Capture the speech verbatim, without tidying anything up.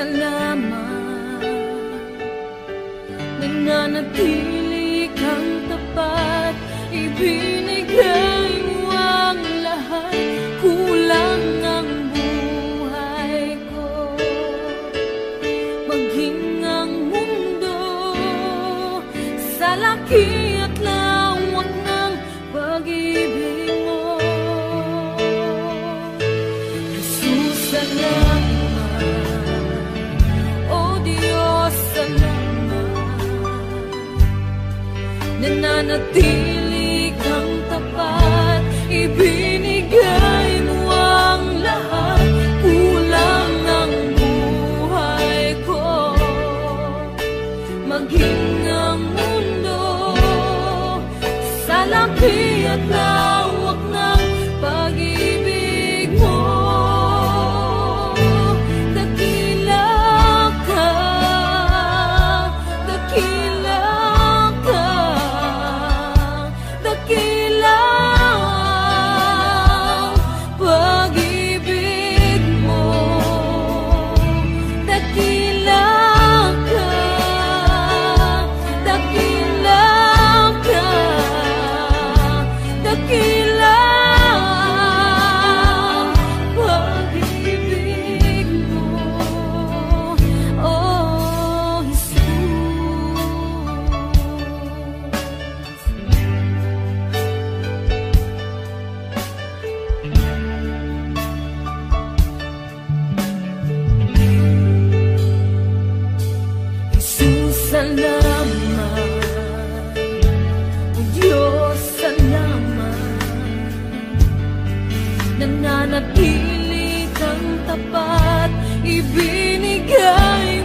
salamat. Nananatili kang tapat, ibinigay mo ang lahat. Kulang ang buhay ko, maging ang mundo sa laki at lawak ng pag-ibig mo. Jesus, salamat. O Diyos, salamat. Nananatili kang tapat, ibinigay mo ang lahat. Kulang ang buhay ko, maging ang mundo sa laki at lawak ng pag-ibig mo. Dakila ka, dakila ka, dakila ang pag-ibig mo. Dakila ka, dakila ka, dakila ang pag-ibig mo. Oh, Jesus. Jesus, salamat. O Diyos, salamat. Nananatili kang tapat, ibinigay